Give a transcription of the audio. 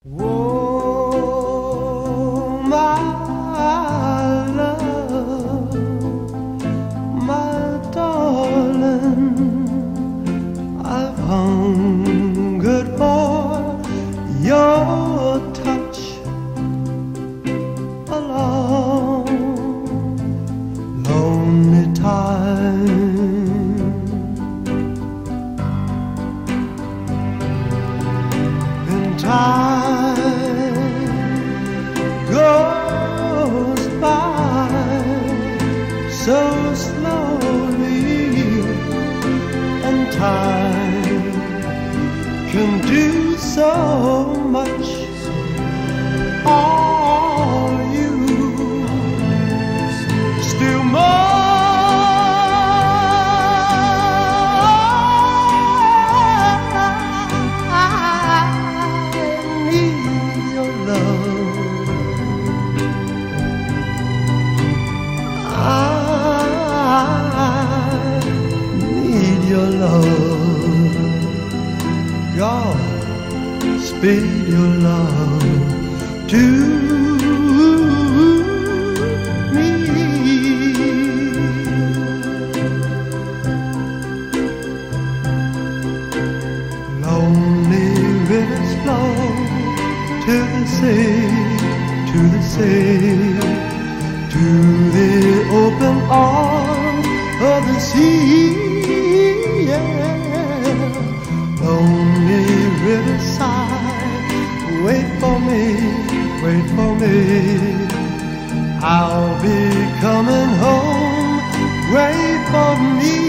Oh, my love, my darling, I've hungered for your touch a long, lonely time. Time goes by so slowly, and time can do so much for you. Still more your love, God, speed your love to me. Lonely rivers flow to the sea, to the sea, to the open arms of the sea. Lonely riverside, wait for me, wait for me. I'll be coming home, wait for me.